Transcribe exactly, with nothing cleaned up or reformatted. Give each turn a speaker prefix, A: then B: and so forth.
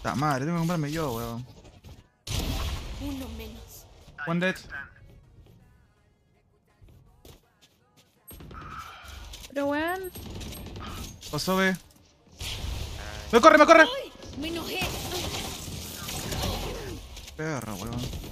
A: Ta madre, tengo que comprarme yo, weón.
B: Uno menos.
A: One dead.
C: Pero weón.
A: Pasó B. ¡Me corre, me corre!
B: Me enojé.
A: Perro, weón.